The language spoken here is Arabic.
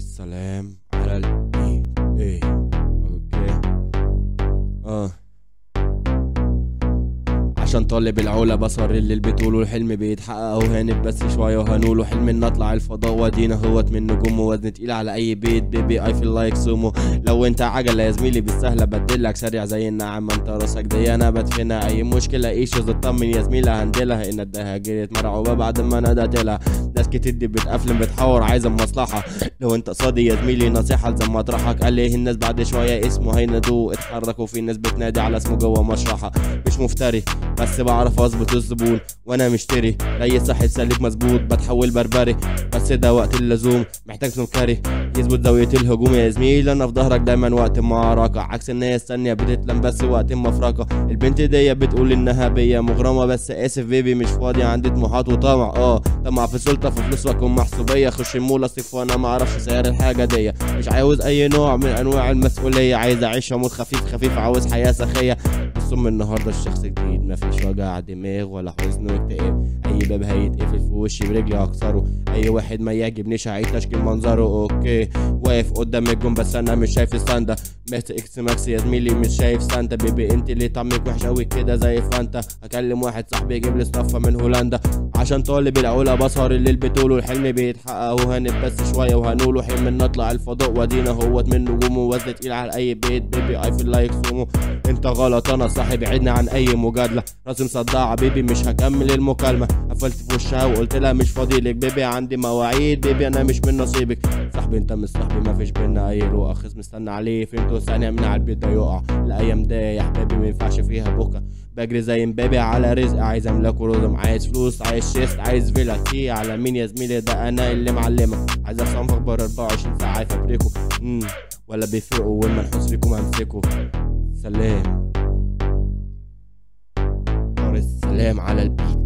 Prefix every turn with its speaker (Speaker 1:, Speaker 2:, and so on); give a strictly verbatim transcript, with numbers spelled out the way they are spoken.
Speaker 1: السلام على البيت. ايه اوكي اه عشان طالب العلا بصر اللي بتقوله الحلم بيتحقق وهانب بس شويه وهنقوله حلم ان اطلع الفضاء وادينا هوت من نجوم ووزن تقيل على اي بيت. بيبي اي فيل لايك سومو. لو انت عجله يا زميلي بالسهله بدلك سريع زي النعم انت راسك دي انا بدفنها. اي مشكله ايشوز اطمن يا زميلي هندلها ان اداها جريت مرعوبه بعد ما ندهت لها. ناس كتير دي بتقفلم بتحور عايزه مصلحه. لو انت قصادي يا زميلي نصيحه لزم مطرحك. قال ليه الناس بعد شويه اسمه هينادوه اتحركوا في ناس بتنادي على اسمه جوه مشرحه. مش مفتري بس بعرف اظبط الزبون وانا مشتري اي صاحب سليك مظبوط بتحول بربري بس ده وقت اللزوم محتاج سمكري يظبط زاويه الهجوم يا زميلي انا في ظهرك دايما وقت المعركه. عكس الناس الثانيه بتتلم بس وقت المفرقه. البنت دي بتقول انها بيا مغرمه بس اسف بيبي مش فاضي عندي طموحات وطمع. اه طمع في سلطه في فلوس واكون محسوبيه. اخش المول اصرف وانا ما اعرفش سعر الحاجه دي. مش عاوز اي نوع من انواع المسؤوليه عايز اعيش اموت خفيف خفيف عاوز حياه سخيه. بصوا النهارده الشخص جديد مفيش وجع دماغ ولا حزن واكتئاب. اي باب هيتقفل في وشي برجلي هكسره. اي واحد ما يعجبنيش هعيد تشكيل منظره. اوكي واقف قدام الجون بس انا مش شايف الساندا. محت اكس ماكس يا زميلي مش شايف سانتا. بيبي انت ليه طعمك وحش اوي كده زي فانتا. اكلم واحد صاحبي يجيب لي صفه من هولندا. عشان طالب العلا بسهر الليل بتقوله الحلم بيتحقق وهانب بس شويه وهنقوله حلم ان نطلع الفضاء وادينا هوت من نجوم ووزن تقيل على اي بيت. بيبي اي فيل لايك سومو. انت غلط انا صاحب بعدنا عن اي مجادله. راسي مصدعه بيبي مش هكمل المكالمه. قفلت في وشها وقلت لها مش فاضي لك بيبي عندي مواعيد. بيبي انا مش من نصيبك صاحبي انت مش صاحبي مفيش بينا اي روقه. خص مستنى عليه فهمته ثانيه من على البيت ده يقع. الايام ده يا حبايبي مينفعش فيها بكا. بجري زي مبابي على رزق عايز املاك ورزم عايز فلوس عايز شيست عايز فيلا. تي على مين يا زميلي ده انا اللي معلمك. عايز افهم اخبار اربعة وعشرين ساعه يفبركوا امم ولا بيفرقوا والمنحوس فيكم امسكوا. سلام السلام على البيت.